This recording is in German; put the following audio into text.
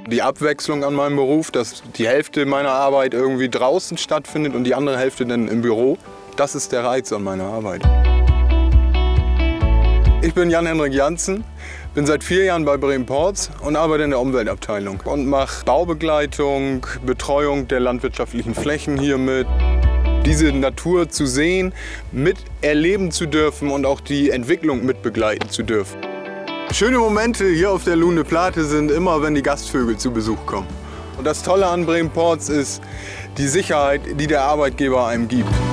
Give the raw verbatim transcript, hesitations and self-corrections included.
Die Abwechslung an meinem Beruf, dass die Hälfte meiner Arbeit irgendwie draußen stattfindet und die andere Hälfte dann im Büro, das ist der Reiz an meiner Arbeit. Ich bin Jan-Henrik Jantzen, bin seit vier Jahren bei Bremen Ports und arbeite in der Umweltabteilung und mache Baubegleitung, Betreuung der landwirtschaftlichen Flächen hier mit. Diese Natur zu sehen, miterleben zu dürfen und auch die Entwicklung mitbegleiten zu dürfen. Schöne Momente hier auf der Lune Plate sind immer, wenn die Gastvögel zu Besuch kommen. Und das Tolle an Bremen Ports ist die Sicherheit, die der Arbeitgeber einem gibt.